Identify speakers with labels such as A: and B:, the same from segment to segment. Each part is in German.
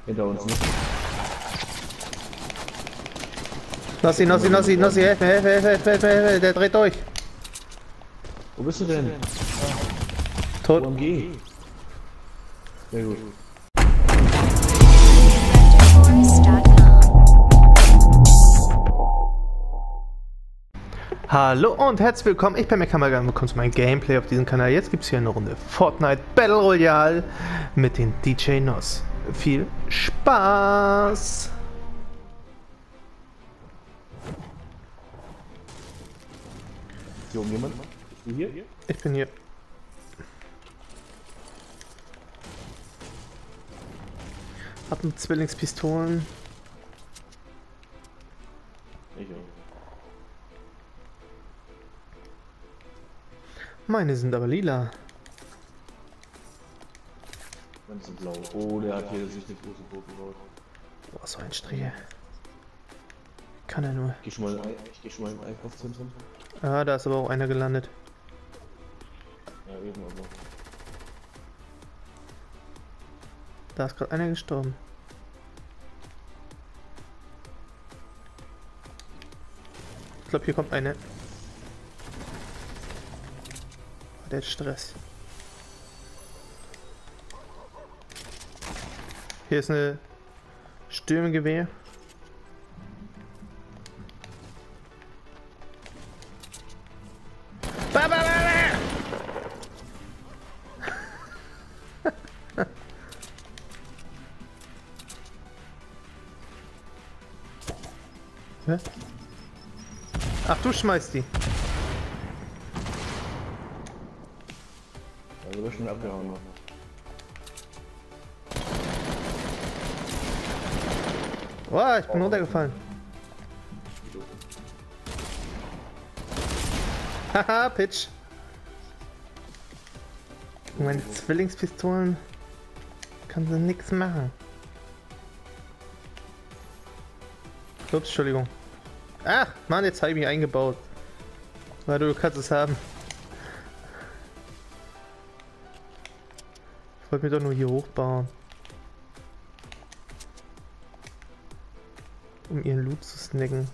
A: Hinter uns, ne?
B: Nossi, helfe, der dreht durch.
A: Wo bist du denn?
B: Tot.
A: OMG. Sehr gut.
B: Hallo und herzlich willkommen, ich bin Mechamaga und willkommen zu meinem Gameplay auf diesem Kanal. Jetzt gibt es hier eine Runde Fortnite Battle Royale mit den DJ Nos. Viel Spaß!
A: Ist hier oben jemand? Bist du hier?
B: Ich bin hier. Hab mit Zwillingspistolen.
A: Ich auch.
B: Meine sind aber lila.
A: Meine sind blau. Oh, der hat hier sich eine große Burg gebaut.
B: Boah, so ein Striche. Kann er nur.
A: Ich geh schon mal im Einkaufszentrum.
B: Ah, da ist aber auch einer gelandet.
A: Ja, eben aber.
B: Da ist gerade einer gestorben. Ich glaube, hier kommt eine. Der hat Stress. Hier ist eine Sturmgewehr. Hä? Ach, du schmeißt die.
A: Also wir schon abgehauen noch.
B: Boah, ich bin runtergefallen. Haha, Pitch. Meine Zwillingspistolen kann sie nix machen. Ups, Entschuldigung. Ach, Mann, jetzt habe ich mich eingebaut. Weil du kannst es haben. Ich wollte mich doch nur hier hochbauen. Um ihren Loot zu snacken.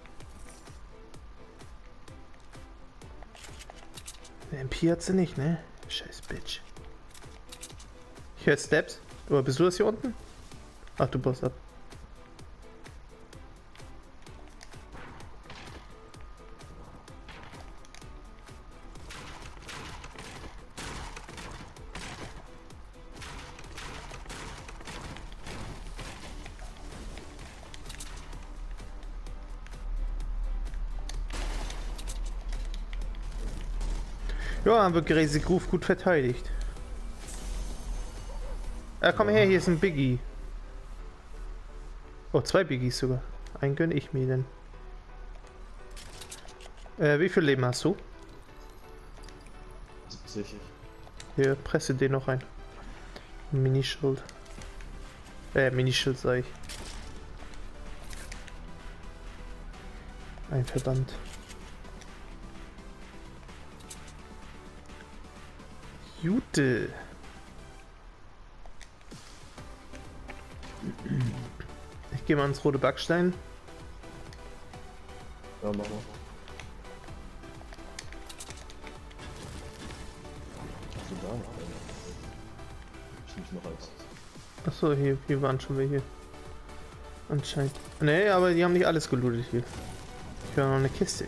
B: Eine MP hat sie nicht, ne? Scheiß Bitch. Ich höre Steps. Oder bist du das hier unten? Ach, du baust ab. Ja, haben wir Crazy Groove gut verteidigt. Komm her, hier ist ein Biggie. Oh, 2 Biggies sogar. Einen gönne ich mir denn. Wie viel Leben hast du?
A: 70.
B: Hier, presse den noch rein. Minischild. Minischild sag ich. Ein Verband. Jute. Ich gehe mal ins rote Backstein.
A: Ja, mach mal. Was ist da noch? Ich nicht noch als.
B: Achso, hier waren schon welche. Anscheinend. Nee, aber die haben nicht alles gelootet hier. Ich höre noch eine Kiste.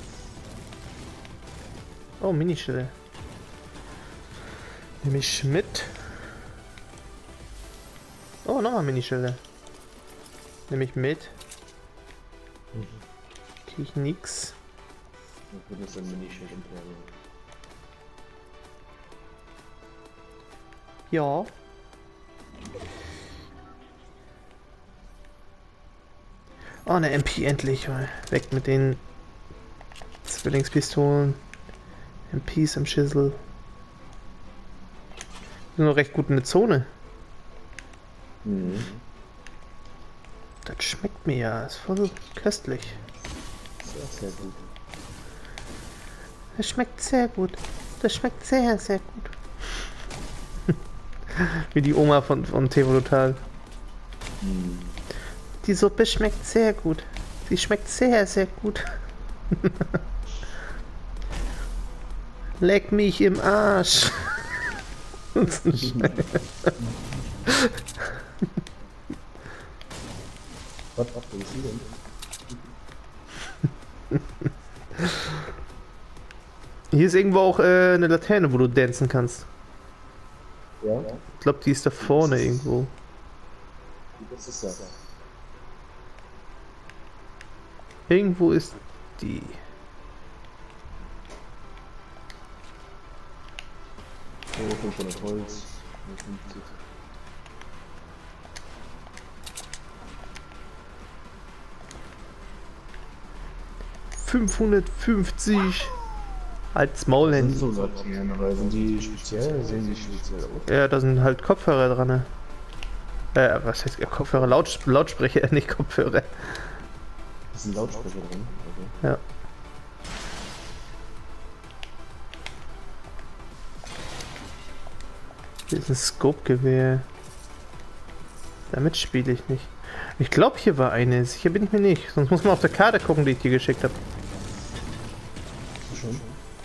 B: Oh, Minischilder. Nehme ich mit. Oh, nochmal Minischilder. Nehme ich mit. Krieg ich nix.
A: Das ist ein Minischild-Imperium.
B: Ja. Oh, eine MP endlich. Weg mit den Zwillingspistolen. MPs am Schissel. Sind noch recht gut in der Zone.
A: Mhm.
B: Das schmeckt mir ja. Ist voll köstlich.
A: Sehr, sehr gut.
B: Das schmeckt sehr gut. Das schmeckt sehr, sehr gut. Wie die Oma von TV Total.
A: Hm.
B: Die Suppe schmeckt sehr gut. Sie schmeckt sehr, sehr gut. Leck mich im Arsch.
A: Was denkst du denn?
B: Hier ist irgendwo auch eine Laterne, wo du dancen kannst.
A: Ja?
B: Ich glaube, die ist da vorne irgendwo.
A: Das ist ja.
B: Irgendwo ist die.
A: Oh, 500 Holz. 50.
B: $550 als Maul
A: Das sind
B: hin.
A: so Laternen, oder sind die speziell? Sehen die speziell aus?
B: Ja, da sind halt Kopfhörer dran. Ne? Was heißt Kopfhörer? Lautsprecher, nicht Kopfhörer.
A: Das sind Lautsprecher drin. Okay.
B: Ja. Hier ist ein Scope-Gewehr. Damit spiele ich nicht. Ich glaube, hier war eine. Sicher bin ich mir nicht. Sonst muss man auf der Karte gucken, die ich dir geschickt habe.
A: Schon?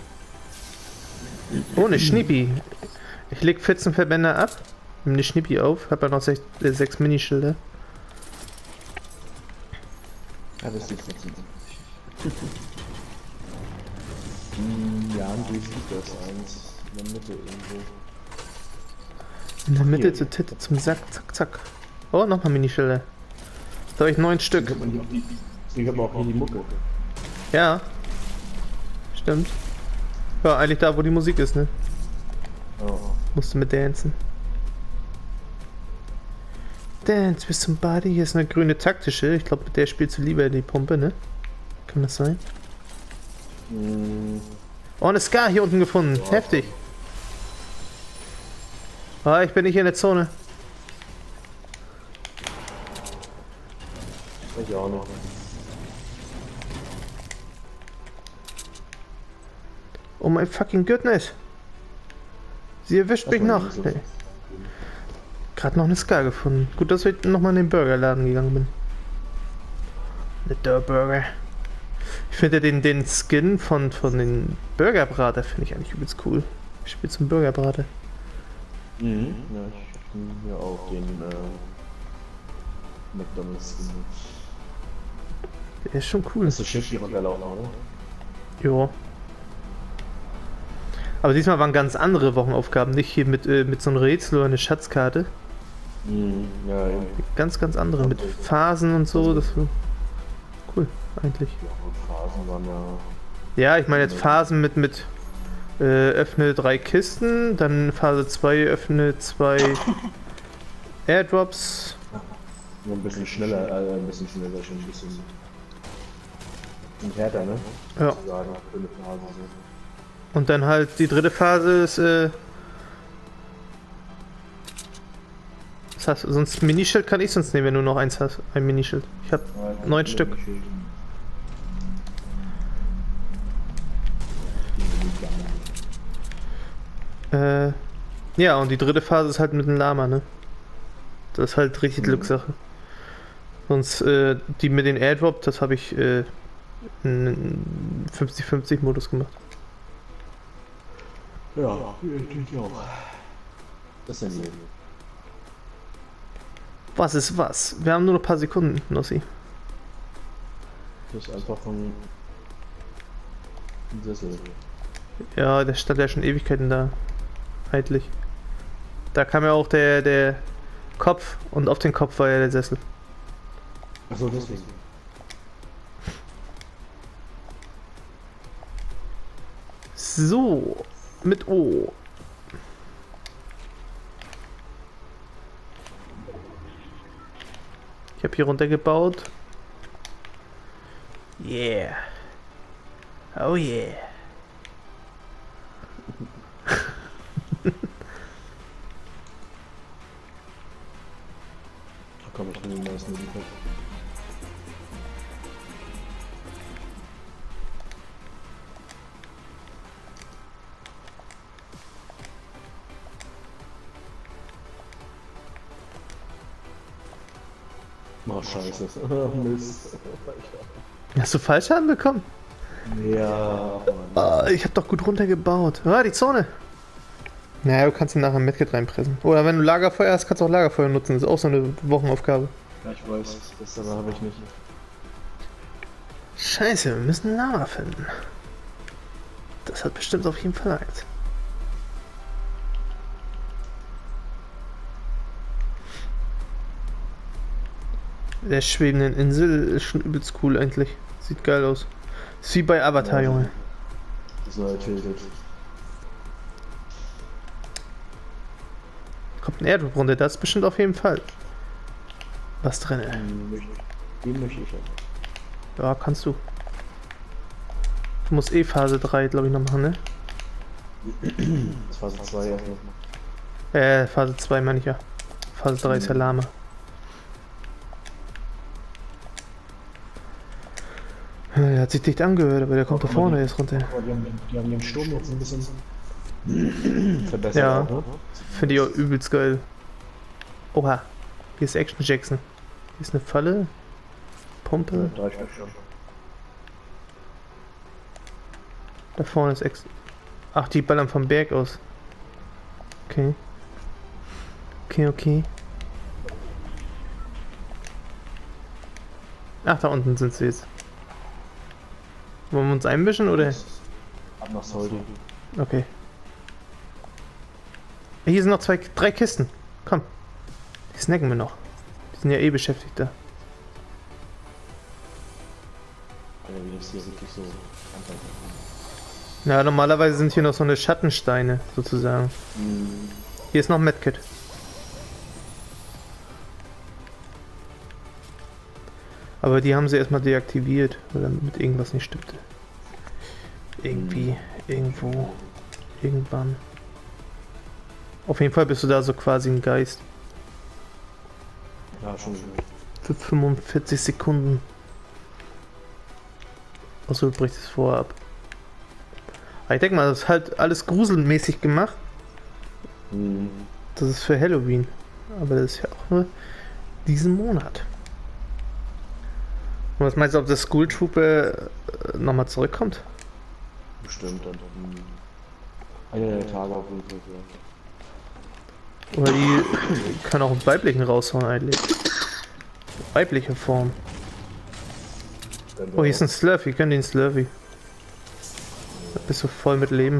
B: Oh, eine Schnippi. Ich leg 14 Verbände ab. Nimm eine Schnippi auf. Hab ja noch 6 Minischilder.
A: Ja, das sieht trotzdem aus. Ja, und wie sieht das eins? In der Mitte irgendwo.
B: In der Mitte
A: Hier.
B: zur Titte zum Sack. Zack, zack. Oh, nochmal Minischilder. Da habe ich 9 Stück.
A: Deswegen hat man auch hier die Mucke.
B: Ja. Stimmt. Ja, eigentlich da, wo die Musik ist, ne?
A: Oh.
B: Musst du mit dancen. Dance with somebody. Hier ist eine grüne taktische. Ich glaube, mit der spielst du lieber die Pumpe, ne? Kann das sein?
A: Hm.
B: Oh, eine Scar hier unten gefunden.
A: Wow.
B: Heftig. Ah, ich bin nicht in der Zone.
A: Ich auch noch.
B: Oh my fucking goodness. Sie erwischt mich noch.
A: So.
B: Nee. Gerade noch eine Scar gefunden. Gut, dass ich nochmal in den Burgerladen gegangen bin. Der Burger. Ich finde den Skin von den Burgerbrater finde ich eigentlich übelst cool. Ich spiele zum Burgerbrater.
A: Mhm. Ja, ich hab mir auch den McDonald's gemacht.
B: Der ist schon cool.
A: Das ist das Schiff hier runterlaufen, oder?
B: Jo. Aber diesmal waren ganz andere Wochenaufgaben, nicht hier mit so einem Rätsel oder eine Schatzkarte.
A: Mhm. Ja, eben.
B: Ganz, ganz andere, mit Phasen und so. Das war cool, eigentlich.
A: Ja, und Phasen waren ja.
B: Ja, ich meine jetzt Phasen mit öffne 3 Kisten, dann Phase 2 öffne 2 Airdrops.
A: Nur ein bisschen schneller, schon ein bisschen härter, ne?
B: Ja.
A: Sozusagen, für eine Phase so.
B: Und dann halt die dritte Phase ist was hast du? Sonst Minischild kann ich sonst nehmen, wenn du noch eins hast. Ein Minischild. Ich habe
A: Ja,
B: 9 Stück. Ja, und die dritte Phase ist halt mit dem Lama, ne? Das ist halt richtig Glückssache. Sonst, die mit den Airdrop, das habe ich in 50-50 Modus gemacht.
A: Ja, ich auch. Das sind die.
B: Was ist was? Wir haben nur noch ein paar Sekunden, Nossi.
A: Das ist einfach ein Sessel.
B: Ja, der stand ja schon Ewigkeiten da. Eigentlich. Da kam ja auch der Kopf und auf den Kopf war ja der Sessel.
A: Achso, deswegen.
B: So, mit O. Ich habe hier runtergebaut. Yeah. Oh yeah.
A: Da komme ich in den meisten Möglichkeiten. Oh, scheiße. Mist.
B: Hast du Fallschaden bekommen?
A: Ja, Mann.
B: Ah, ich hab doch gut runtergebaut. Ah, die Zone. Naja, du kannst ihn nachher mit reinpressen. Oder wenn du Lagerfeuer hast, kannst du auch Lagerfeuer nutzen. Das ist auch so eine Wochenaufgabe.
A: Ja, ich weiß, das aber habe ich nicht.
B: Scheiße, wir müssen Lava finden. Das hat bestimmt auf jeden Fall Angst. Der schwebenden Insel ist schon übelst cool eigentlich. Sieht geil aus. Ist wie bei Avatar,
A: Ja.
B: Junge.
A: Das war tilted.
B: Kommt ein Airdrop runter, das ist bestimmt auf jeden Fall was drin.
A: Den möchte ich ja.
B: Ja, kannst du. Du musst eh Phase 3, glaube ich, noch machen, ne?
A: Das Phase 2 erstmal.
B: Phase 2 meine ich ja. Phase 3 ist ja Lama. Er hat sich dicht angehört, aber der kommt da vorne jetzt runter.
A: Aber die haben den Sturm jetzt ein bisschen verbessert.
B: Ja.
A: Auch, ne?
B: Finde ich auch übelst geil. Oha, hier ist Action Jackson. Hier ist eine Falle. Pumpe.
A: 3 Stück schon.
B: Da vorne ist Action. Ach, die ballern vom Berg aus. Okay. Okay. Ach, da unten sind sie jetzt. Wollen wir uns einmischen oder?
A: Ab nach Soldi.
B: Okay. Hier sind noch 3 Kisten. Komm. Die snacken wir noch. Die sind ja eh beschäftigt da.
A: Alter, wie das hier wirklich so anfängt.
B: Ja, normalerweise sind hier noch so eine Schattensteine, sozusagen. Hier ist noch ein Medkit. Aber die haben sie erstmal deaktiviert, weil damit irgendwas nicht stimmte. Irgendwie, irgendwo, irgendwann. Auf jeden Fall bist du da so quasi ein Geist.
A: Ja, schon.
B: Für 45 Sekunden. Achso, du brichst es vorher ab. Aber ich denke mal, das ist halt alles gruselmäßig gemacht. Das ist für Halloween. Aber das ist ja auch nur diesen Monat. Und was meinst du, ob das School Trooper nochmal zurückkommt?
A: Bestimmt dann. Einer der Tage auf jeden Fall.
B: Oder die kann auch einen weiblichen raushauen eigentlich. Weibliche Form. Oh, hier ist ein Slurfy, gönn den Slurfy. Da bist du voll mit Leben.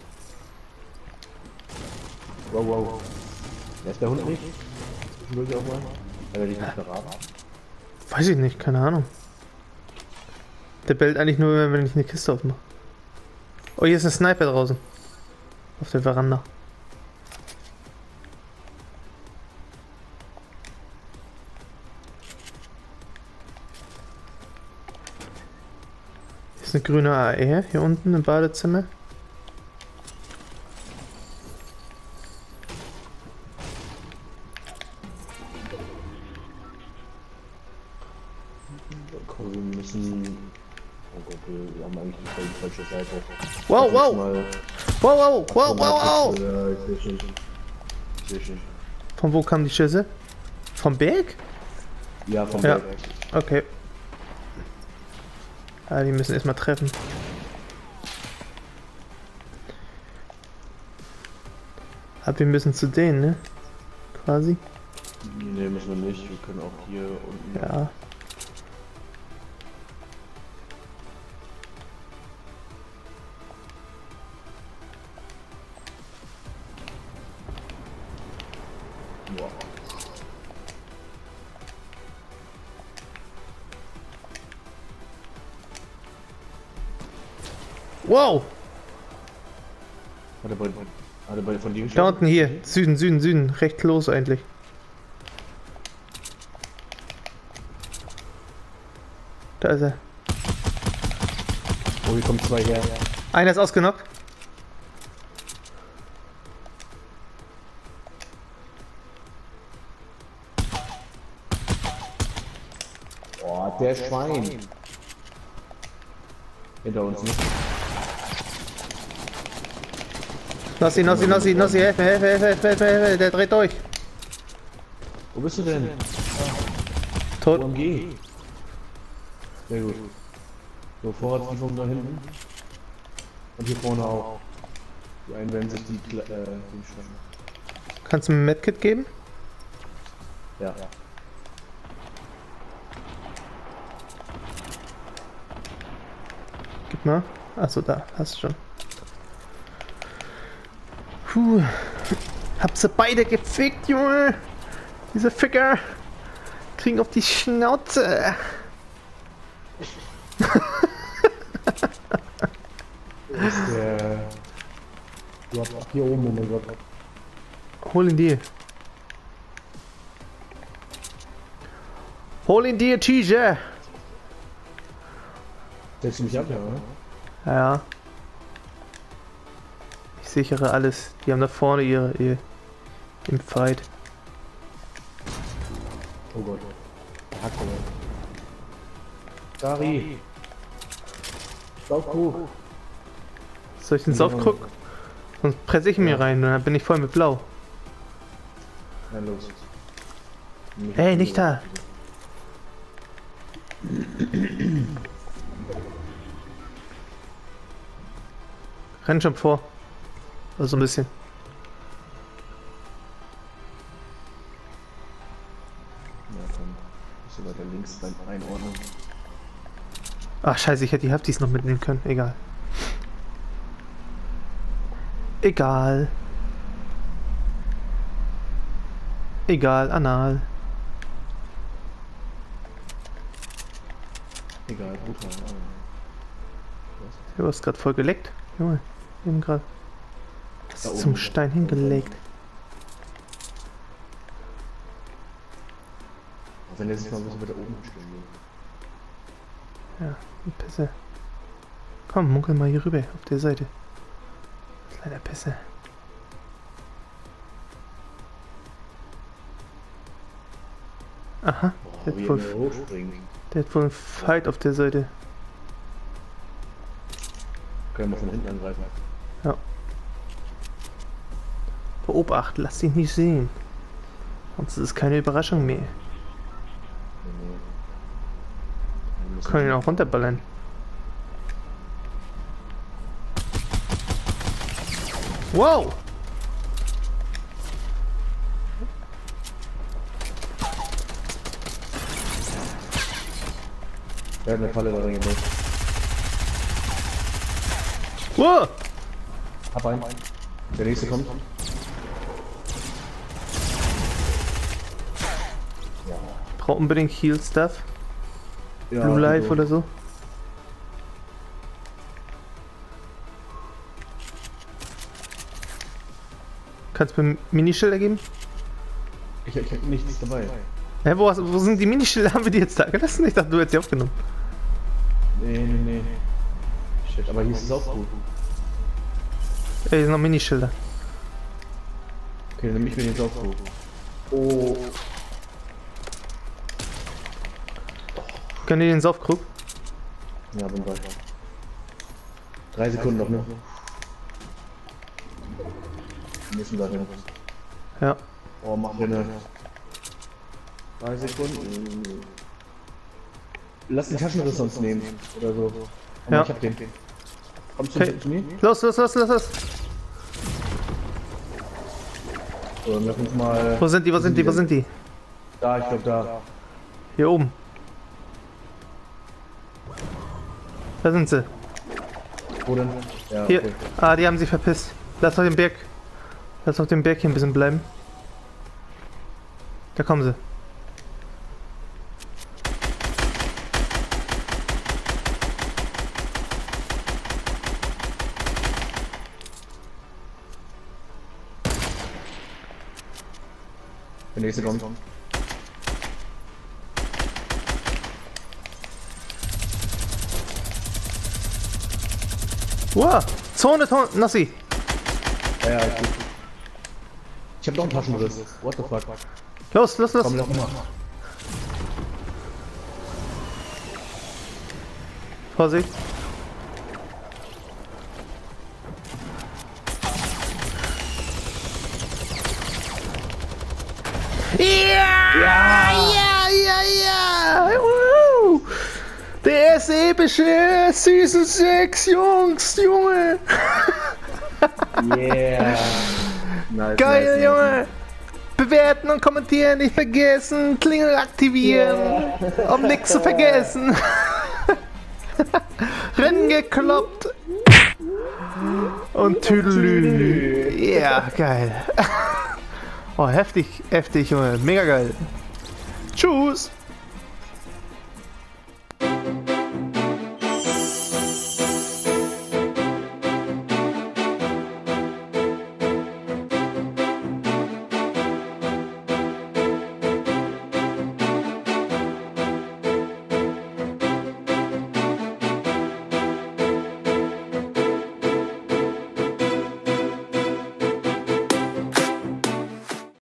A: Wow. Wer ist der Hund nicht? Zwischendurch auch mal. Hat er dich nicht verraten?
B: Weiß ich nicht, keine Ahnung. Der bellt eigentlich nur, wenn ich eine Kiste aufmache. Oh, hier ist ein Sniper draußen. Auf der Veranda. Hier ist eine grüne AR hier unten im Badezimmer.
A: Komm, wir müssen... Oh Gott, wir haben eigentlich die falsche Seite.
B: Wow.
A: Ja, ich sehe schon.
B: Von wo kamen die Schüsse? Vom Berg?
A: Ja, vom
B: Ja.
A: Berg.
B: Okay. Ah, die müssen erstmal treffen. Aber wir müssen zu denen, ne? Quasi.
A: Ne, müssen wir nicht. Wir können auch hier unten...
B: Ja.
A: Boah.
B: Wow!
A: Hat er bei von dir
B: Da unten hier. Süden. Recht los eigentlich. Da ist er.
A: Oh, hier kommen 2 her.
B: Einer ist ausgenockt.
A: Oh, der Schwein. Hinter uns nicht.
B: Nossi, helf mir, der dreht durch.
A: Wo bist du denn?
B: Tot.
A: OMG. Sehr gut. So, Vorratslieferung da hinten. Und hier vorne auch. Die einen werden sich die schnappen.
B: Kannst du mir ein Medkit geben?
A: Ja.
B: Gib mal. Achso, da. Hast du schon. Puh. Hab sie beide gefickt, Junge. Diese Ficker. Kriegen auf die Schnauze.
A: Ist der... Du hast auch hier oben, oh mein Gott.
B: Hol ihn dir. Hol ihn dir, TJ.
A: Setzt du mich ab, ja, oder?
B: Ja. Ich sichere alles. Die haben da vorne ihre im Fight.
A: Oh Gott. Der Hacke. Dari. Saufkrug.
B: Soll ich den Saufkrug? Sonst presse ich mir rein und dann bin ich voll mit Blau.
A: Na los.
B: Ey, nicht da. Renn schon vor. Also ein bisschen.
A: Ja, komm. Bist du weiter links beim Einordnen.
B: Ach scheiße, ich hätte die Haftis noch mitnehmen können. Egal. Egal. Egal, anal.
A: Egal, brutal.
B: Du hast gerade voll geleckt. Junge, eben gerade. Das
A: Da
B: ist
A: oben.
B: zum Stein hingelegt.
A: Auch wenn der sich mal ein bisschen weiter oben stehen will.
B: Ja, die Pisse. Komm, munkel mal hier rüber, auf der Seite. Kleiner Pisse. Aha,
A: Boah, wie er
B: der
A: mir hochspringt.
B: hat wohl einen Fight auf der Seite.
A: Können wir von hinten angreifen.
B: Beobacht, lass dich nicht sehen. Sonst ist es keine Überraschung mehr.
A: Nee.
B: Können ihn auch runterballern. Wow!
A: Er hat eine Falle da reingebaut.
B: Wow!
A: Hab einen. Der nächste kommt.
B: Braucht unbedingt Heal Stuff.
A: Ja,
B: Blue Life oder so. Kannst du mir Minischilder geben?
A: Ich hab nichts dabei.
B: Hä, wo sind die Minischilder? Haben wir die jetzt da gelassen? Ich dachte, du hättest sie aufgenommen.
A: Nee. Shit, aber hier ist es auch gut.
B: Ey, hier sind noch Minischilder.
A: Okay, dann nehm ich mir den Saufkrug. Oh.
B: Können die den Saufkrug?
A: Ja, bin bei. 3 Sekunden noch, ne? Wir müssen da hin.
B: Ja.
A: Oh, mach hier eine. 3 Sekunden. Lass den Taschenriss sonst nehmen. Oder so. Oh,
B: Ja.
A: Ich hab den. Kommst du
B: Okay.
A: zu mir?
B: Los.
A: So, dann lass uns mal.
B: Wo sind die?
A: Da, ich glaub da.
B: Hier oben. Da sind sie.
A: Wo denn? Ja,
B: Hier.
A: okay.
B: Ah, die haben sie verpisst. Lass auf dem Berg hier ein bisschen bleiben. Da kommen sie.
A: Der nächste kommt.
B: Wow! Zone, Nassi!
A: Ja, ist gut. Ich hab noch einen Taschenriss. What the fuck?
B: Los!
A: Komm, lass mal.
B: Vorsicht! Ja! epische Season 6, Jungs, Junge.
A: Yeah. Nice,
B: Geil,
A: nice,
B: Junge. Bewerten und kommentieren nicht vergessen. Klingel aktivieren, um nichts zu vergessen. Rennen gekloppt. Und Tüdelü. Ja, geil. Oh, heftig, heftig, Junge. Mega geil. Tschüss.